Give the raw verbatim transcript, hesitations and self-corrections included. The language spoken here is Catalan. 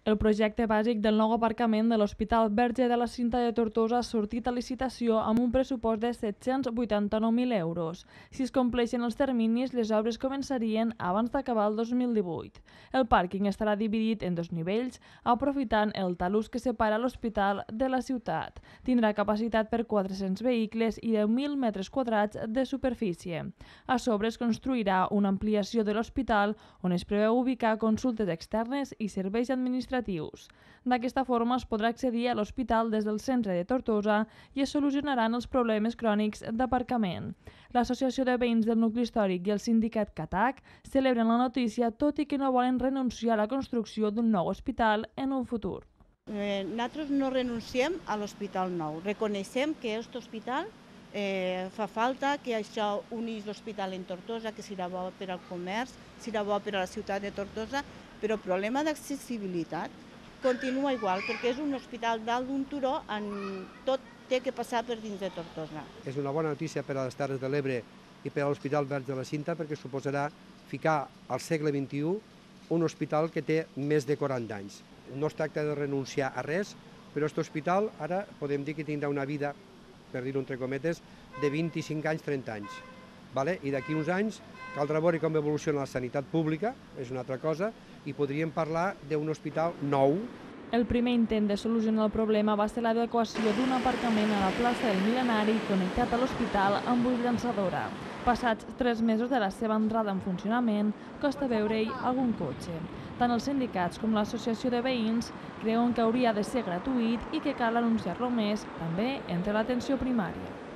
El projecte bàsic del nou aparcament de l'Hospital Verge de la Cinta de Tortosa ha sortit a licitació amb un pressupost de set-cents vuitanta-nou mil euros. Si es compleixen els terminis, les obres començarien abans d'acabar el dos mil divuit. El pàrquing estarà dividit en dos nivells, aprofitant el talús que separa l'hospital de la ciutat. Tindrà capacitat per quatre-cents vehicles i deu mil metres quadrats de superfície. A sobre es construirà una ampliació de l'hospital on es preveu ubicar consultes externes i serveis administratius. D'aquesta forma es podrà accedir a l'hospital des del centre de Tortosa i es solucionaran els problemes crònics d'aparcament. L'Associació de Veïns del Nucli Històric i el sindicat CATAC celebren la notícia, tot i que no volen renunciar a la construcció d'un nou hospital en un futur. Eh, nosaltres no renunciem a l'hospital nou. Reconeixem que aquest hospital eh, fa falta, que això unís l'hospital en Tortosa, que serà bo per al comerç, serà bo per a la ciutat de Tortosa, però el problema d'accessibilitat continua igual, perquè és un hospital dalt d'un turó, en tot té que passar per dins de Tortosa. És una bona notícia per a les Terres de l'Ebre i per a l'Hospital Verge de la Cinta, perquè suposarà ficar al segle vint-i-u un hospital que té més de quaranta anys. No es tracta de renunciar a res, però aquest hospital ara podem dir que tindrà una vida, per dir-ho entre cometes, de vint-i-cinc anys, trenta anys. Vale? I d'aquí uns anys caldrà veure com evoluciona la sanitat pública, és una altra cosa, i podríem parlar d'un hospital nou. El primer intent de solucionar el problema va ser l'adequació d'un aparcament a la plaça del Mil·lenari connectat a l'hospital amb bull llançadora. Passats tres mesos de la seva entrada en funcionament, costa veure-hi algun cotxe. Tant els sindicats com l'associació de veïns creuen que hauria de ser gratuït i que cal anunciar-lo més també entre l'atenció primària.